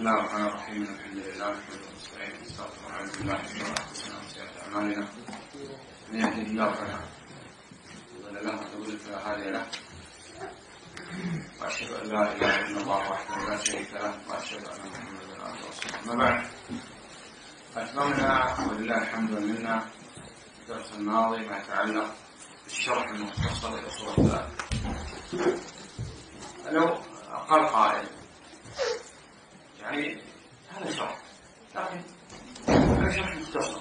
الله الرحمن الرحيم. الحمد لله نحمده ونستعينه ونستغفره ونعوذ بالله من شرور انفسنا وسيئات اعمالنا. من يهده الله فلا مضل له ومن يضلل فلا هادي له. واشهد ان لا اله الا الله وحده لا شريك له واشهد ان محمدا عبده ورسوله. اما بعد، اتممنا ولله الحمد والمنه الدرس الماضي ما يتعلق بالشرح المختصر لاصول الثلاثه. لو قال قائل يعني هذا شرح، لكن هذا شرح مختصر.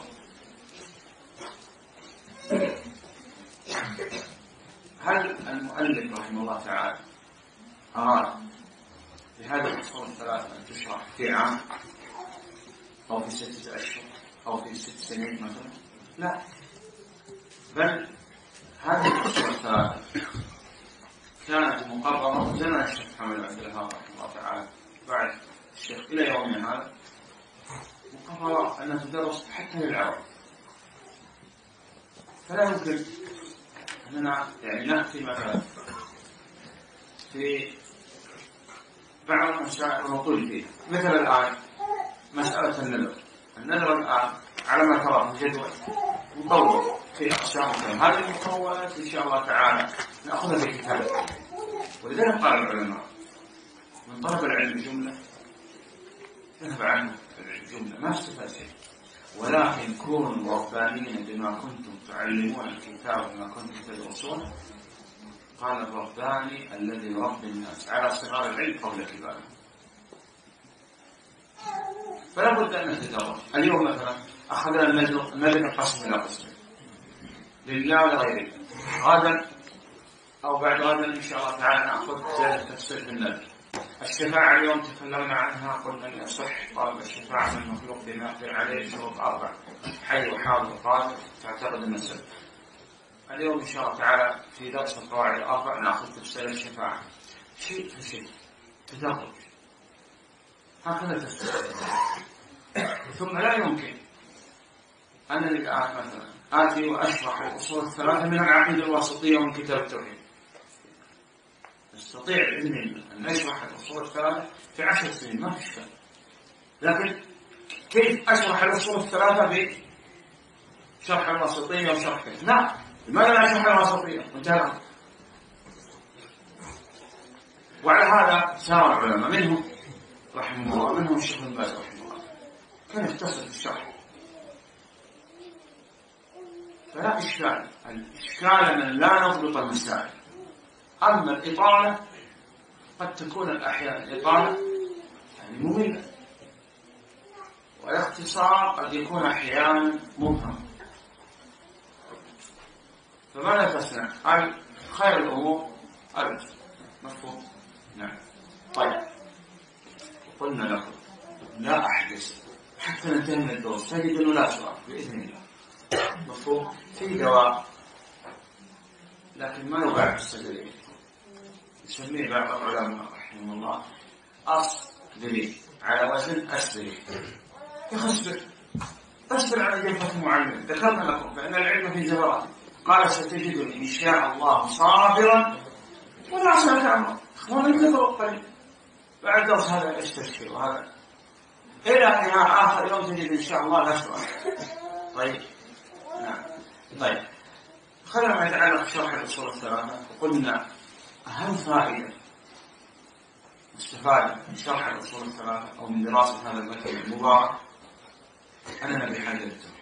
هل المؤلف رحمه الله تعالى أراد بهذه الأصول الثلاثة أن تشرح في عام أو في 6 أشهر أو في 6 سنين مثلا؟ لا، بل هذه الأصول الثلاثة كانت مقررة زمن الشيخ محمد عبد الوهاب رحمه الله تعالى بعد الشيخ إلى يومنا هذا، مقررة أنها تدرس حتى للعرب. فلا يمكن أننا نأتي مثلا في بعض المسائل ونطول فيها، مثل الآن مسألة النذر الآن على ما ترى في الجدول مطول في أقسام كثيرة. هذه المطولات إن شاء الله تعالى نأخذها في كتاب. ولذلك قال العلماء من طلب العلم جملة ذهب عنه الجملة ما استفاد شيء، ولكن كونوا ربانيين بما كنتم تعلمون الكتاب وما كنتم تدرسون. قال الرباني الذي يربي الناس على صغار العلم قبل كبارهم. فلا بد أن نتدرج. اليوم مثلا أخذنا النذر القسم إلى قسمين لله ولغيره. غدا أو بعد غدا إن شاء الله تعالى نأخذ زيادة تفسير في النذر. الشفاعة اليوم تكلمنا عنها، قلنا أن يصح طلب الشفاعة من المخلوق بما يقدر عليه شروط 4: حي وحاضر وقادر تعتقد النسب. اليوم إن شاء الله تعالى في درس القواعد 4 نأخذ تفسير الشفاعة شيء فشيء تدرج، هكذا تفسير. ثم لا يمكن أنني الآن مثلا آتي وأشرح الأصول الثلاثة من العقيدة الواسطية ومن كتاب التوحيد. نستطيع بإذن الله أن نشرح الأصول الثلاثة في 10 سنين ما في إشكال، لكن كيف أشرح الأصول الثلاثة بشرح الواسطية وشرح كيف؟ لا، لماذا لا أشرح الواسطية؟ انتهى. وعلى هذا سار العلماء منهم رحمه الله منهم الشيخ بن باز رحمه الله كان يختصر في الشرح. فلا إشكال، الإشكال من لا نضبط المسائل. أما الإطالة قد تكون الأحيان الإطالة مملة، والاختصار قد يكون أحيانا مبهم. فماذا تصنع؟ خير الأمور الرجل. مفهوم؟ نعم. طيب، قلنا لكم لا أحدث حتى ننتهي من الدروس تجد أنه لا سؤال بإذن الله. مفهوم؟ في دواء لكن ما يباع بالصيدلية، يسميه بعض العلماء رحمه الله أصدري، على وزن أسدري. اصبر على جنفة معلم. ذكرنا لكم فإن العلم في زهراته. قال ستجدني إن شاء الله صابرا ولا أسألك عنه. أخوان انتظروا قليل، بعد درس هذا استشفي وهذا إلى نهاية آخر يوم تجد إن شاء الله لا سؤال. طيب، نعم. طيب، خلينا ما يتعلق بشرح الأصول الثلاثة. وقلنا أهم فائدة مستفادة من شرح الأصول الثلاثة أو من دراسة هذا المكتب المبارك أننا بحاجة للتوحيد.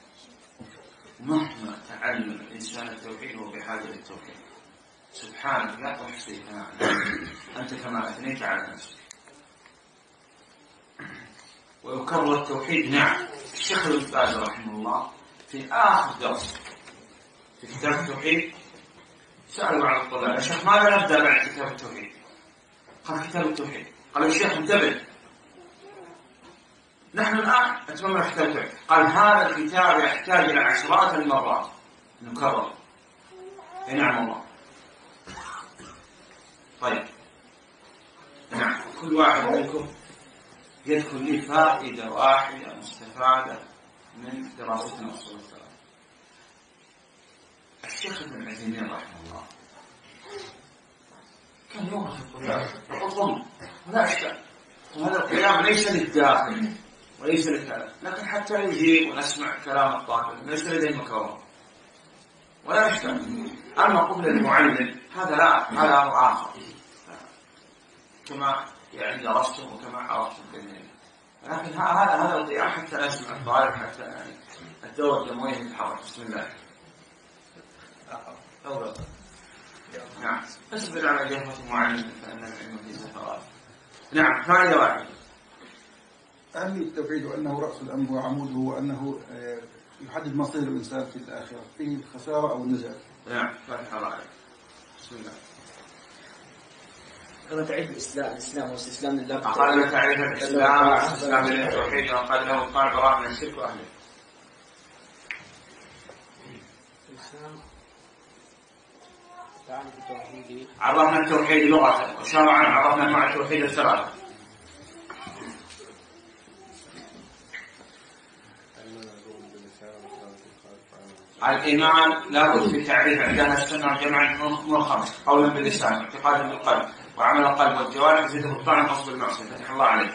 مهما تعلم الإنسان التوحيد هو بحاجة للتوحيد. سبحانك لا تحصي ثناء أنت كما أثنيت على نفسك. ويكرر التوحيد. نعم، الشيخ ابن باز رحمه الله في آخر درس في كتاب التوحيد سأل بعض الطلاب: يا شيخ ماذا نبدأ بعد كتاب التوحيد؟ قال: كتاب التوحيد. قال: يا شيخ انتبه، نحن الآن أتممنا كتاب التوحيد. قال: هذا الكتاب يحتاج إلى عشرات المرات نكرر. نعم الله. طيب، نعم، كل واحد منكم يذكر لي فائدة واحدة مستفادة من دراستنا أصول الثلاثة. الشيخ ابن عثيمين رحمه الله كان يوم في الطلاب يقول: ولا أشكال، وهذا القيام ليس للداخل وليس للكلام، لكن حتى يجيب ونسمع كلام الطالب ليس لديه مكروه ولا يشتغل. أما قبل المعلم هذا لا، هذا أمر آخر كما يعني درستم وكما عرفتم بالنسبة. لكن هذا القيام حتى نسمع الطالب، حتى يعني الدور الدموية تتحرك. بسم الله. نعم، اصبر على جهة المعلم فإن العلم في سفرات. نعم، فائدة واحدة. أهمية التوحيد وأنه رأس الأمر وعموده، وأنه يحدد مصير الإنسان في الآخرة، فيه الخسارة أو النجاة. نعم، فتح الله عليك. بسم الله. كما تعريف الإسلام واستسلام لله. قال تعريف الإسلام واستسلام للتوحيد، وقال له قال براء من الشرك وأهله. الإسلام تعريف التوحيد. عرفنا التوحيد لغة، وشرعا عرفنا مع التوحيد الثلاثة. الإيمان لابد في تعريف عندنا السنة جمع من خمس: قولا باللسان، اعتقادا بالقلب، وعمل القلب والجوارح، زيد بالطاعة، قصد بالمعصية. فتح الله عليك.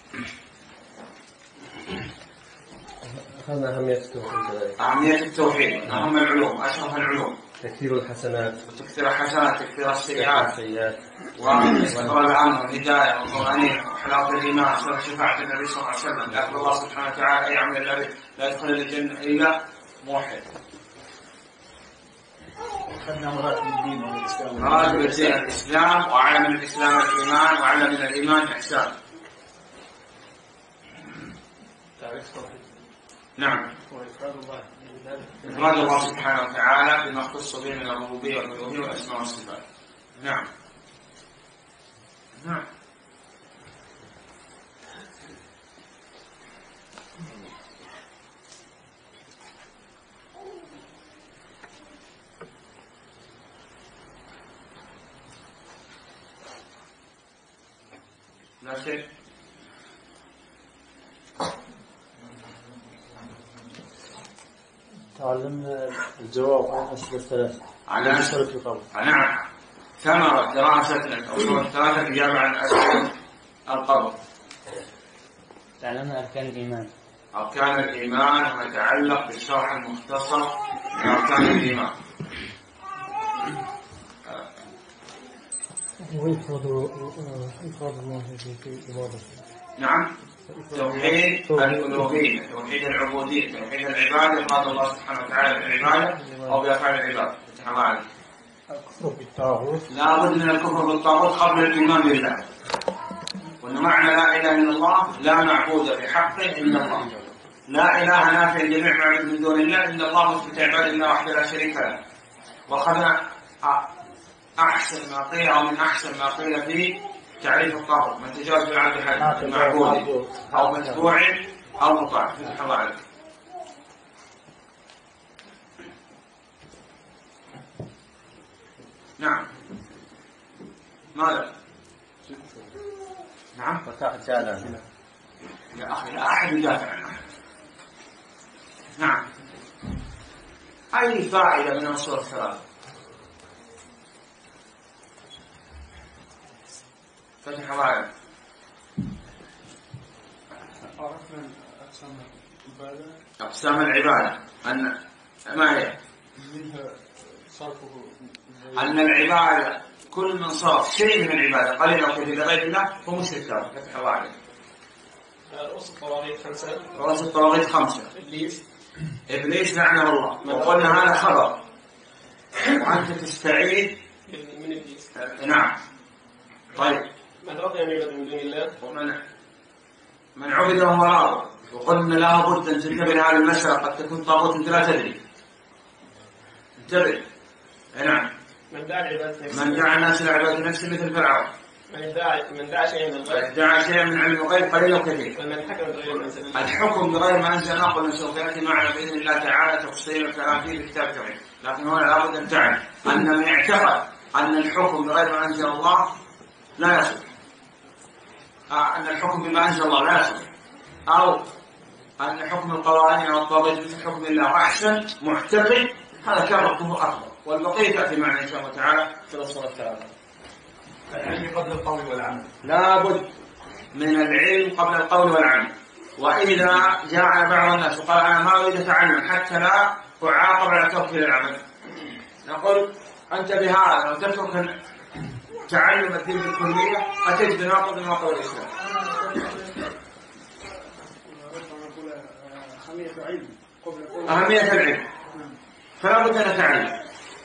أخذنا أهمية التوحيد. أهمية التوحيد أهم العلوم، أشرف العلوم. تكثير الحسنات وتكثير الحسنات، تكثير السيئات، واستقرار الأمن والهداية والطمأنينة وحلاوة الإيمان، سر شفاعة النبي صلى الله عليه وسلم. لكن الله سبحانه وتعالى يعمل الذي لا يدخل الجنة إلا موحد. أخذنا مراتب الدين والإسلام. مراتب الدين الإسلام، وعلى من الإسلام الإيمان، وعلى من الإيمان الإحسان. تعريف التوحيد. نعم. وإفراد الله. إفراد الله سبحانه وتعالى بما اختص به من الربوبية والألوهية والأسماء والصفات. نعم. نعم. لا شيء. تعلمنا الجواب عن أصل الثلاثة. على أصل القول. نعم. ثمرة دراسة الأصول الثلاثة إجابة عن أسئلة القبر. تعلمنا أركان الإيمان. أركان الإيمان ويتعلق بالشرح المختصر من أركان الإيمان. وإفراد الله في عبادته. نعم. توحيد الألوهية، توحيد العبودية، توحيد العبادة، إفراد الله سبحانه وتعالى بالعبادة أو بأفعال العباد. فتح الله عليك. الكفر بالطاغوت. لابد من الكفر بالطاغوت قبل الإيمان بالله. وأن معنى لا إله إلا الله لا معبود بحق إلا الله. لا إله نافع لجميع معبود من دون الله إلا الله مثبت عباد الله وحده لا شريك له. وأخذنا أحسن ما قيل أو من أحسن ما قيل في تعريف الطاغوت: من تجاوز بالعبد حد معبود أو متبوع أو مطاع. فتح الله عليك. نعم. ماذا؟ نعم. فتح جالا. يا أخي لا أحد يدافع عن أحد. نعم. أي فائدة من أصول الثلاثة؟ فتح الله عليك. عرفنا أقسام العبادة. أقسام العبادة أن ما هي؟ منها صرفه. أن العبادة كل من صرف شيء من العبادة قليل أو كثير لغير الله هو مشرك كافر. فتح الله عليك. رؤوس الطواغيت 5. رؤوس الطواغيت 5. إبليس لعنه الله، وقلنا هذا خبر وأنت تستعيد من إبليس. نعم. طيب. من رضي أن يعبد من دون الله. من عبد وهو راض. وقلنا لا بد أن تنتبه لهذه المسألة، قد تكون طاغوت أنت لا تدري. انتبه. نعم. من دعا العبادة نفسه. من دعا الناس إلى عبادة نفسه مثل فرعون. من دعا شيئا من الغيب. ادعى شيئا من علم الغيب قليل وكثير. ومن حكم بغير ما أنزل الله. الحكم بغير ما أنزل الله قلنا سوف يأتي معنا بإذن الله تعالى تفصيل الكلام فيه في كتاب التوحيد، لكن هنا لابد أن تعلم أن من اعتقد أن الحكم بغير ما أنزل الله لا يصح، أن الحكم بما أنزل الله لا يصح، أو أن حكم القوانين والطواغيت مثل حكم الله أحسن معتقد، هذا كان كفر أكبر، والبقية تأتي معنا إن شاء الله تعالى في الأصول الثلاثة. العلم قبل القول والعمل. لابد من العلم قبل القول والعمل. وإذا جاء بعض الناس وقال أنا ما أريد أتعلم حتى لا أعاقب على تركي للعمل، نقول أنت بهذا لو تترك تعلم الدين بالكلية أتجد ناقض من نواقض الإسلام. أهمية العلم، فلا بد أن نتعلم.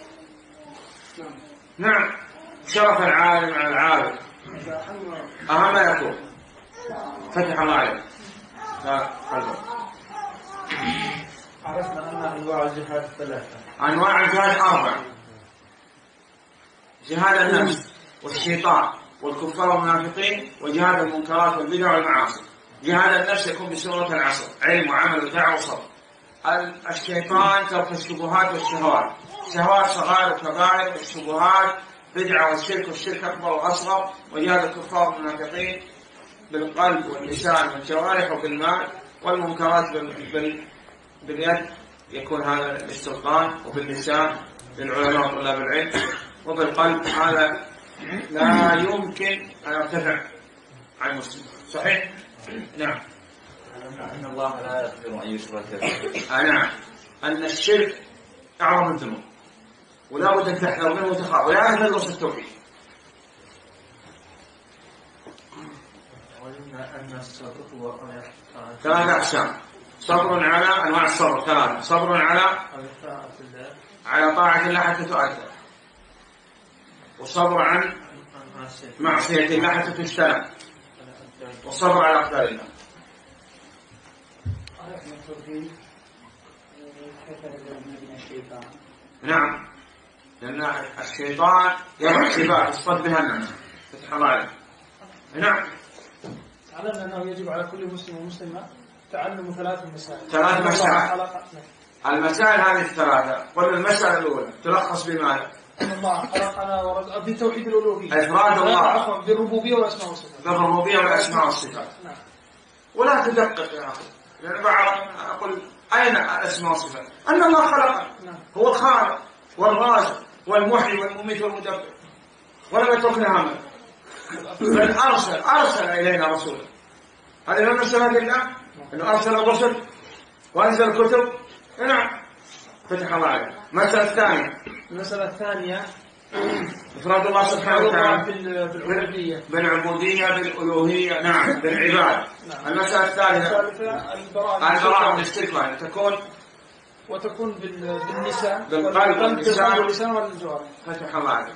نعم، شرف العالم على العالم أهم ما يكون. فتح الله عليك. عرفنا أن أنواع الجهاد ثلاثة. أنواع الجهاد 4: جهاد النفس والشيطان والكفار والمنافقين، وجهاد المنكرات والبدع والمعاصي. جهاد النفس يكون بسورة العصر: علم وعمل ودعوة وصبر. الشيطان ترك الشبهات والشهوات، شهوات صغائر وكبائر، والشبهات بدعة والشرك، والشرك أكبر وأصغر. وجهاد الكفار والمنافقين بالقلب واللسان والجوارح وبالمال. والمنكرات باليد يكون هذا بالسلطان، وباللسان للعلماء وطلاب العلم، وبالقلب هذا لا يمكن أن يرتفع عن المسلم. صحيح؟ نعم. أن الله لا يغفر أن يشرك به. نعم، أن الشرك أعظم الذنوب ولا بد أن تحذر منه وتخاف، ولا تدرس التوحيد. وإن أن الصبر هو 3 أقسام: صبر على أنواع الصبر 3: صبر على طاعة الله حتى تؤدى، وصبر عن معصية الله حتى تجتنب، وصبر على أقدار الله. نعم، لأن الشيطان يضع صفات يصطاد بها الناس. فتح الله عليك. نعم. علمنا أنه يجب على كل مسلم ومسلمة تعلم 3 مسائل. 3 مسائل. المسائل هذه 3. قلنا المسألة الأولى تلخص بماذا؟ أن الله خلقنا في توحيد الألوهية، إفراد الله بالربوبية والأسماء والصفات. بالربوبية والأسماء والصفات. نعم. ولا تدقق يا أخي، لأن بعض أقول أين الأسماء والصفات؟ أن الله خلقنا، هو الخالق والرازق والمحيي والمميت والمدبر، ولم يتركنا هملا، بل أرسل إلينا رسولا. هذه لم نسأل الله أنه أرسل الرسل وأنزل الكتب. نعم. فتح الله عليك. المسألة الثانية إفراد الله سبحانه وتعالى بالعبودية بالألوهية. نعم، بالعبادة. المسألة الثالثة البراءة من الشرك، أن وتكون باللسان، بالقلب واللسان والجوارح. فتح الله عليك.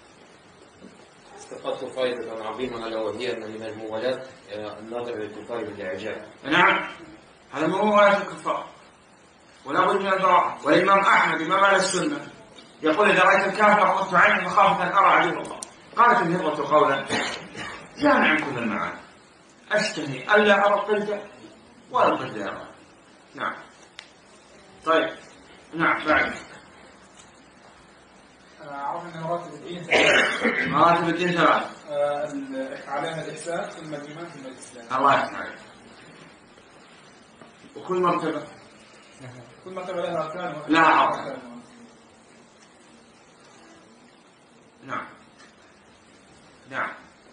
استفدت فائدة عظيمة، ألا وهي أن من الموالاة الناظر للكفار بالإعجاب. نعم، هذا مو موالاة الكفار، ولا بد من البراءة. والإمام أحمد إمام أهل السنة يقول: إذا رأيت الكافر غضت عيني مخافة أن أرى عدو الله. قالت الهرة قولا جامعا كل المعاني: أشتهي ألا أرى القلد ولا القلد أرى. نعم. طيب. نعم. بعد عرفنا مراتب الدين 3. مراتب الدين 3: علامة الإحسان، ثم الإيمان، ثم الإسلام. الله يسعدك. وكل مرتبة لها أركان. لها أركان. نعم. نعم.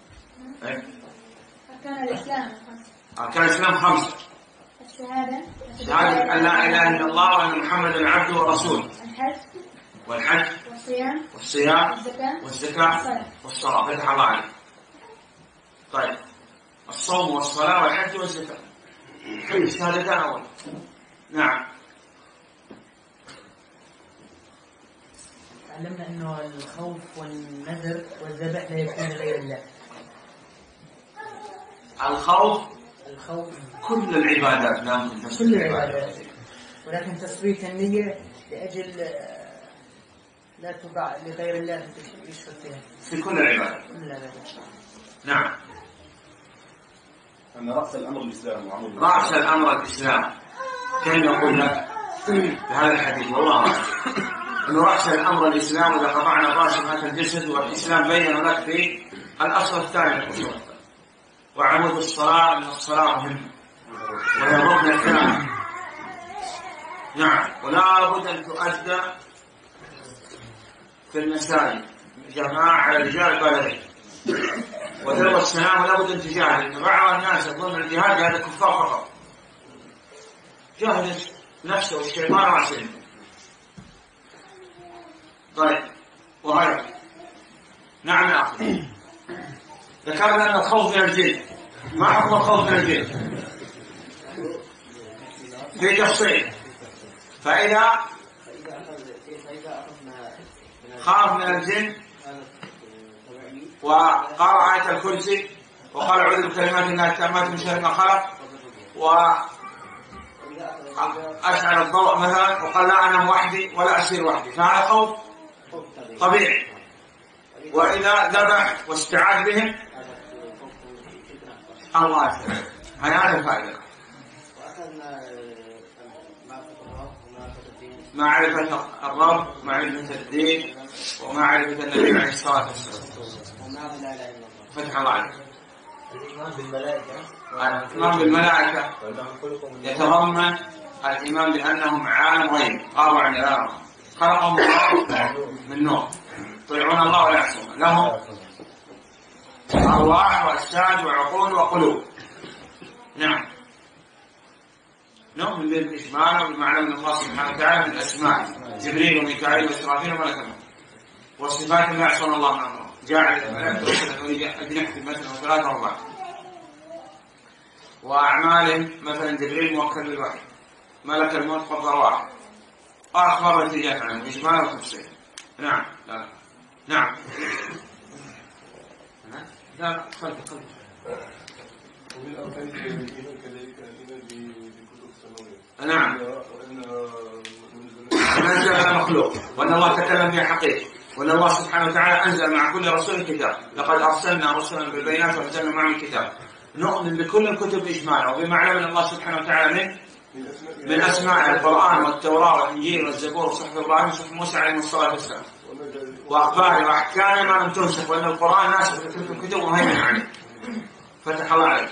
أركان الإسلام 5. أركان الإسلام 5: شهادة أن لا إله إلا الله وأن محمدا عبده ورسوله، والحج والصيام والزكاة والصلاة. فتح الله عليك. طيب، الصوم والصلاة والحج والزكاة كل شهادتان أول. نعم. تعلمنا أنه الخوف والنذر والذبح لا يكون لغير الله. الخوف كل العبادات لا ممكن كل العبادات، ولكن تصفية النية لأجل لا تباع لغير الله يشرك فيها في كل العبادات. نعم. أن رأس الأمر الإسلام وعمود رأس الأمر الإسلام. كان يقول لك بهذا الحديث والله أن رأس الأمر الإسلام، إذا قطعنا الرأس مات الجسد. والإسلام بين لك في الأصل الثاني من الأصول، وعمود الصلاة من الصلاة مهم، وهي الركن الثاني. نعم. ولا بد أن تؤدى في المساجد جماعة رجال بالغين. وذروة السلام ولا بد أن تجاهد، لأن بعض الناس يظن الجهاد هذا كفار فقط. جاهد نفسه والشيطان راسله. طيب وغيره. نعم يا أخي. ذكرنا أن الخوف من الجن. ما حكم الخوف من الجن؟ في تفصيل. فإذا خاف من الجن وقرأ آية الكرسي وقال أعوذ بكلمات الله التامات من شر ما خلق وأشعل الضوء مثلا وقال لا أنا وحدي ولا أسير وحدي، فهذا خوف طبيعي. وإذا ذبح واستعاذ بهم الله يسلمك. هذا الفائدة. معرفة الرب، معرفة الدين، ومعرفة النبي عليه الصلاة والسلام. فتح الله عليك. الإيمان بالملائكة يتضمن الإيمان بأنهم عالم غيب، أربع نعم خلقهم الله من نور، يطيعون الله ولا يعصون، لهم أرواح وأجساد وعقول وقلوب. نعم. نؤمن بالإجمال وبمعنى من الله سبحانه وتعالى من أسماء جبريل وميكائيل وإسرافيل وملك الموت، والصفات لا يعصون الله من أمره، جاعل الملائكة رسلا أجنحة مثلا وثلاثة وأربعة، وأعمالهم مثلا جبريل موكل بالوحي، ملك الموت قبض واحد، وأخبار التي جاءت عنه إجمال وتفصيل. نعم. لا. نعم. لا خلف. ومن أركان الإيمان كذلك الإيمان بكتب السماوية. نعم. أنزل مخلوق، وأن الله تكلم بها حقيقي، وأن الله سبحانه وتعالى أنزل مع كل رسول كتاب، لقد أرسلنا رسلا بالبينات وأنزلنا معهم الكتاب. نؤمن بكل الكتب إجمالا وبما من الله سبحانه وتعالى من أسماء القرآن والتوراة والإنجيل والزبور وصحف إبراهيم وصحف موسى عليه الصلاة والسلام، وأخباره وأحكامه ما لم تنسخ، وأن القرآن ناسخ في الكتب ومهيمن عليه. فتح الله عليك.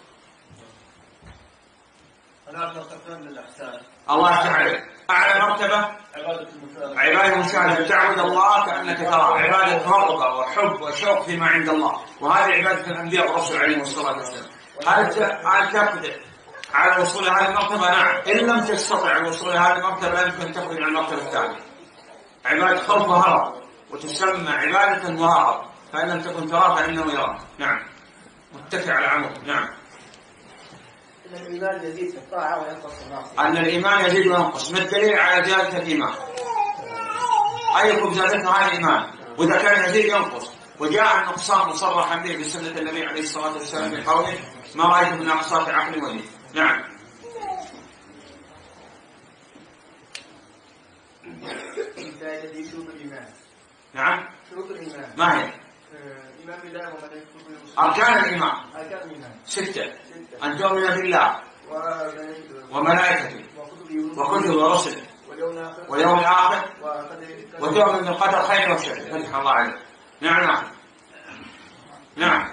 الله يفتح أعلى مرتبة عبادة المشاهدة، تعبد الله كأنك تراه، عبادة رغبة وحب وشوق فيما عند الله، وهذه عبادة الأنبياء والرسل عليهم الصلاة والسلام. هل تقدر على الوصول هذه المرتبة؟ نعم. إن لم تستطع الوصول هذه المرتبة لا يمكن تخرج عن المرتبة الثانية، عبادة خوف وهرب، وتسمى عبادة مراقبة، فإن لم تكن تراه فإنه يراك. نعم. متكئ على عمود. نعم. أن الإيمان يزيد في الطاعة وينقص في المعصية. أن الإيمان يزيد وينقص، ما الدليل على زيادة الإيمان؟ أيكم زادته هذا الإيمان؟ وإذا كان يزيد ينقص، وجاء النقصان مصرحا به بسنة النبي عليه الصلاة والسلام في قوله ما رأيت من أقصاء عقل ودين. نعم. الذي شروط الإيمان. نعم. شروط الإيمان. ما هي؟ إيمان بالله وملائكته أركان الإيمان. أركان الإيمان 6: أن تؤمن بالله وملائكته وكتبه ورسله واليوم الآخر وتؤمن بالقدر خير وشر. فتح الله عليك. نعم. نعم.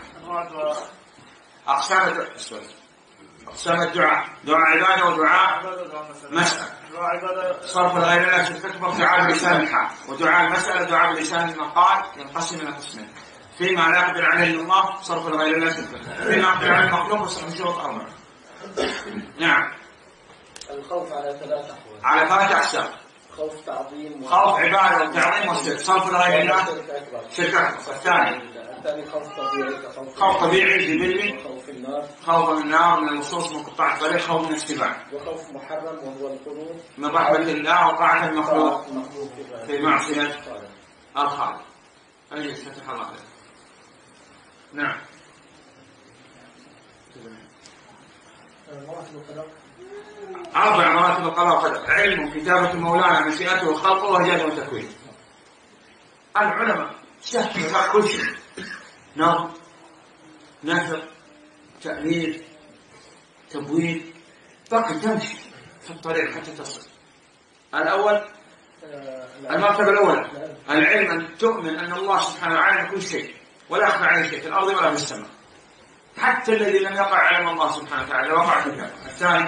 أقسام الدعاء: دعاء عبادة ودعاء مسألة. صرف الغير الله تكبر دعاء بلسان الحال، ودعاء المسألة دعاء بلسان المقال، ينقسم إلى قسمين: فيما لا يقدر عليه إلا الله صرف الغير الله تكبر، فيما يقدر عليه المخلوق وصرف شروط أربعة. نعم. الخوف على 3 أحوال. على 3 أقسام: خوف تعظيم، خوف عبادة وتعظيم وشرك. صرف الغير الله شرك أكبر. الثاني خوف طبيعي خوف طبيعي جبلي، خوف النار، خوف من النار من اللصوص من قطاع الطريق، خوف من السباع، وخوف محرم وهو القنوط من رحمة الله وطاعة المخلوق في معصية الخالق. أجلس. فتح الله عليك. نعم. مراتب القدر 4 مراتب القضاء والقدر: علم، كتابة مولانا، مشيئته، خلقه، وهدايته وتكوينه. العلماء شهدوا كل شيء: نظم، نثر، تأليف، تبويب، بقي تمشي في الطريق حتى تصل. الأول المرتبة الأولى العلم، أن تؤمن أن الله سبحانه وتعالى كل شيء ولا يخفى عليه شيء في الأرض ولا في السماء، حتى الذي لم يقع علم الله سبحانه وتعالى وقع في الكتاب. الثاني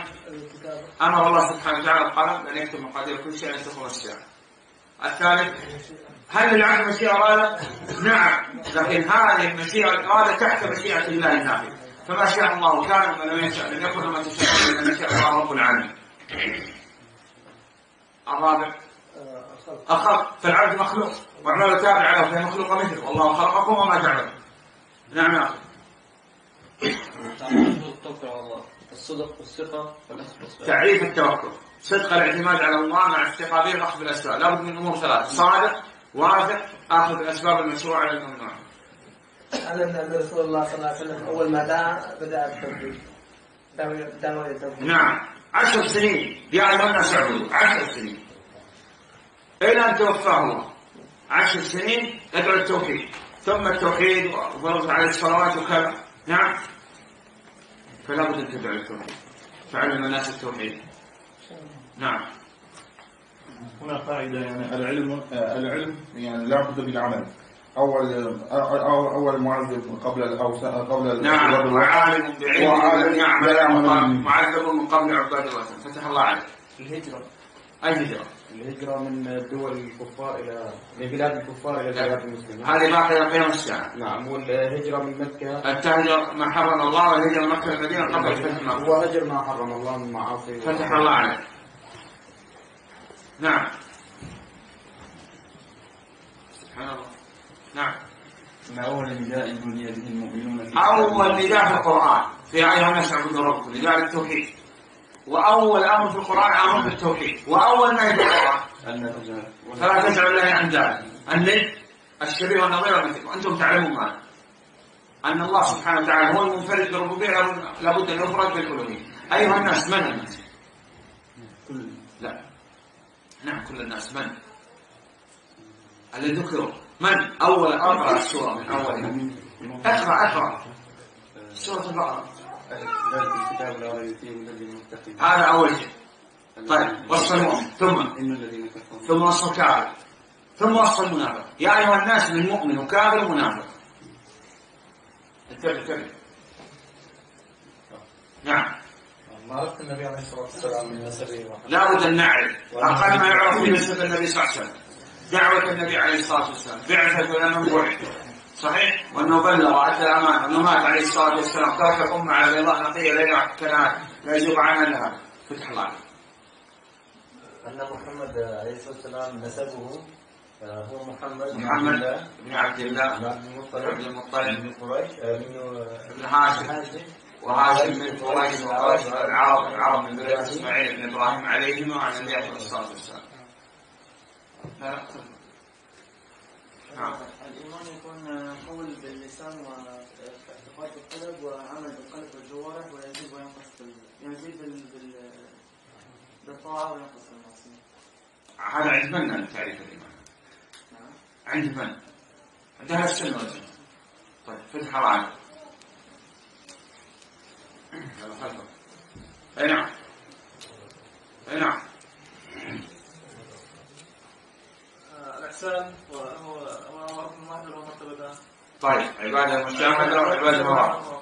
أمر الله سبحانه وتعالى القلم أن يكتب مقادير كل شيء أن تقوم الساعة. الثالث هل للعبد مشيئة إرادة؟ نعم، لكن هذه المشيئة الإرادة تحت مشيئة الله النافذة، فما شاء الله كان وما لم يشاء لم يكن وما تشاء إلا شاء الله رب العالمين. الرابع الخلق، فالعبد مخلوق وأعماله تابعة له فهي مخلوقة مثله، والله خلقكم وما تعملون. نعم يا أخي. تعريف التوكل على الله، الصدق والثقة والأخذ. تعريف التوكل صدق الاعتماد على الله مع الثقة به والأخذ بالأسباب، لابد من أمور ثلاث: صادق، واثق، آخذ بالأسباب المشروعة على الممنوع. على أن رسول الله صلى الله عليه وسلم أول ما دعا بدأ بالتوحيد، دعوة التوحيد. نعم، 10 سنين يا أيها الناس اعبدوا، 10 سنين إلى أن توفاه الله. 10 سنين يدعو التوحيد، ثم التوحيد وفرض عليه الصلوات وكذا. نعم، فلا بد أن تدعو التوحيد، تعلم الناس التوحيد. نعم. هنا قاعدة يعني العلم يعني لا بد بالعمل. أول معذب قبل نعم، وعالم بعلم يعمل معذب من قبل عباد الله. فتح الله عليك. الهجرة، أي هجرة؟ الهجرة من دول الكفار من بلاد الكفار إلى بلاد المسلمين. هذه باقية إلى قيام الساعة. نعم، والهجرة من مكة، التهجر ما حرم الله، والهجرة من مكة المدينة قبل فتح مكة، وهجر ما حرم الله من معاصي. فتح الله عليك. نعم، سبحان الله. نعم. أول نداء بني به المؤمنون، أول نداء في القرآن في أيها الناس اعبدوا ربكم، نداء للتوحيد. وأول أمر في القرآن أمر بالتوحيد، وأول نهي في القرآن فلا تجعلوا الله أندادا، الند الشبيه والنظير والمثل. وأنتم تعلمون ما أن الله سبحانه وتعالى هو المنفرد بالربوبية، لابد أن يفرد بالألوهية. أيها الناس، من الناس؟ لا، نعم، كل الناس. من الذي ذكروا؟ من أول أقرأ السورة من أولها؟ اقرأ سورة البقرة. هذا أول شيء. طيب، وصف المؤمن، ثم وصف الكافر، ثم وصف المنافق. يا أيها الناس، من مؤمن وكافر ومنافق. انتبه. نعم. ما عرفت النبي عليه الصلاة والسلام من نسبه. لا بد أن نعرف أقل ما يعرف في نسب النبي صلى الله عليه وسلم: دعوة النبي عليه الصلاة والسلام، بعثة لمن بعث، صحيح، وأنه بلغ وأدى الأمانة، وأنه مات عليه الصلاة والسلام ترك الأمة على بيضاء نقية ليلها كنهار لا يزيغ عنها إلا هذا. فتح الله عليك. أن محمد عليه الصلاة والسلام نسبه هو محمد بن عبد الله بن المطلب بن قريش بن هاشم، وهاشم من قريش، وقريش العرب من ذرية إسماعيل بن إبراهيم عليهما وعلى النبي الصلاة والسلام. نعم. الإيمان يكون قول باللسان واعتقاد بالقلب وعمل بالقلب والجوارح، ويزيد وينقص يزيد بالطاعة وينقص بالمعصية. هذا عند من تعريف الإيمان؟ عند من؟ عند أهل السنة والجماعة. طيب، فتح الله عليك. هذا خلفه. أي نعم. الإحسان وهو رقم واحد وهو مرتبتان. طيب، عبادة مشاهدة وعبادة مراقبة.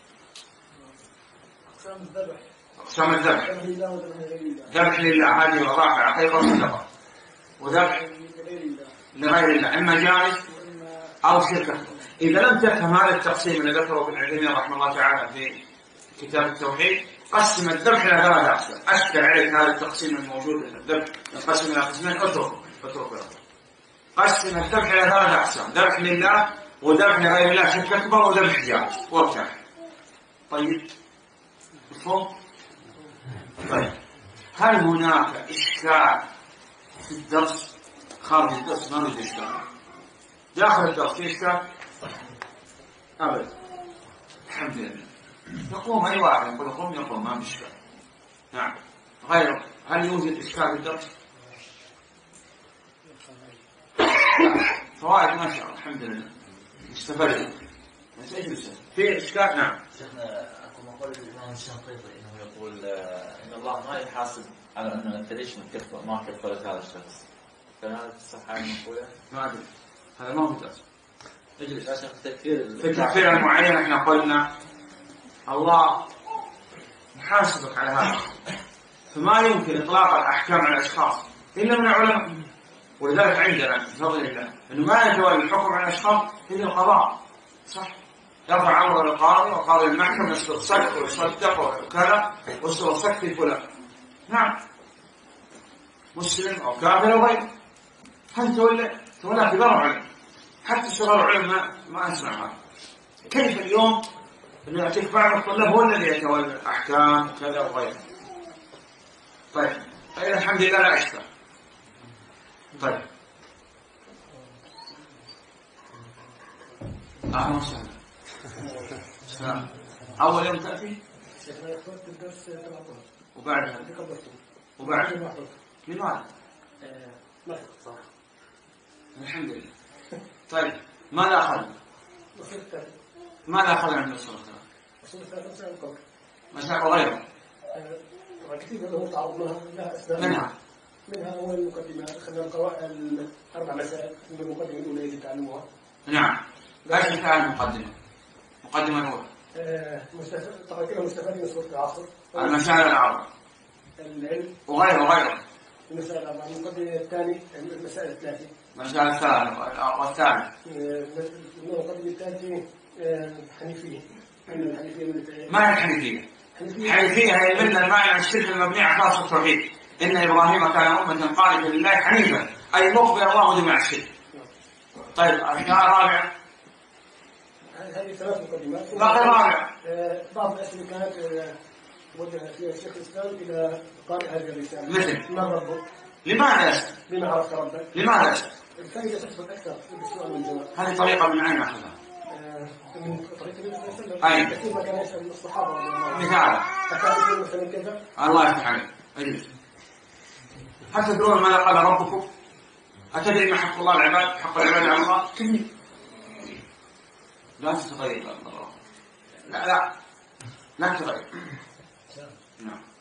أقسام الذبح. ذبح لله، هذه رافعة حقيقة وصدقة، وذبح لغير الله، إما جائز أو شرك. إذا لم تفهم هذا التقسيم اللي ذكره ابن عثيمين رحمه الله تعالى في كتاب التوحيد، قسم الذبح إلى 3 أقسام. أشكل عليك هذا التقسيم الموجود، الذبح ينقسم إلى قسمين. اتركه. قسم الذبح إلى 3 أقسام: ذبح لله، وذبح لغير الله شرك أكبر، وذبح جائز وارتاح. طيب، مفهوم؟ طيب، هل هناك إشكال في الدرس؟ خارج الدرس ما نريد إشكال. داخل الدرس في إشكال؟ أبدا، الحمد لله. يقوم أي واحد يقول يقوم ما في إشكال. نعم. غيره، هل يوجد إشكال في الدرس؟ فوائد ما شاء الله، الحمد لله، استفدنا. في إشكال؟ نعم. شيخنا، أكو مقولة الإمام الشنقيطي إنه يقول إن الله ما يحاسب على أنه أنت ليش ما كفرت هذا الشخص. فهذا الصحة المقولة؟ ما أدري، هذا ما هو درس. اجلس عشان التكفير. في التكفير المعين احنا قلنا الله يحاسبك على هذا، فما يمكن إطلاق الأحكام على الأشخاص إلا من العلماء. ولذلك عندنا بفضل الله انه ما يتولى الحكم على الاشخاص الا القضاء. صح؟ يرفع امره للقاضي وقاضي المحكمه يصدر صدق ويصدق وكذا ويصدر صدق في فلان. نعم. مسلم او كافر او غيره. هل تولى كبار علم. حتى صغار العلم ما اسمع هذا. كيف اليوم انه يعطيك بعض الطلاب هو الذي يتولى الاحكام كذا وغيره. طيب الحمد لله لا اشكال. طيب اهلا وسهلا. السلام. اول يوم تاتي؟ وبعدها؟ لماذا؟ الحمد لله. طيب ماذا اخذنا؟ ماذا اخذنا من اصول الثلاثه؟ مسائل وغيرها. كثير من الامور تعرضنا لها اسباب. منها اول المقدمه اخذنا القواعد 4 مسائل من المقدمه الاولى يجب تعلمها. نعم. ايش كان المقدمه؟ المقدمه الاولى. طبعا كلها مستفادين من سوره العصر. المسائل الاربعه. العلم. وغيره. المسائل الاربعه. المقدمه الثانيه المسائل الثلاثه. المسائل الثالثه والثالث. المقدمه الثالثه حنيفيه. ما هي الحنيفيه؟ الحنيفية هي الملة المائعة عن الشرك المبنية على أساس التوحيد. إن إبراهيم كان أمة قانتا لله حنيفا أي مقبل الله مع الشرك. طيب الأشياء الرابعة. هذه 3 مقدمات. باقي رابعة. بعض الأسئلة كانت وجه فيها الشيخ الإسلام إلى قارئ هذه الرسالة. مثل؟ ما ربك؟ لماذا يسأل؟ بما عرفت ربك. لماذا يسأل؟ الفائدة تثبت أكثر بالسؤال والجواب. هذه طريقة من أين أخذها؟ من طريق النبي صلى الله عليه وسلم. أي. كثير ما كان يسأل الصحابة رضي الله عنهم. مثال. فكان يقول مثلا كذا. الله يفتح عليك. اجلس. هل تدرون ماذا قال ربكم؟ أتدري ما حق الله العباد؟ حق العباد على الله؟ لا تتغير. لا تتغير. نعم.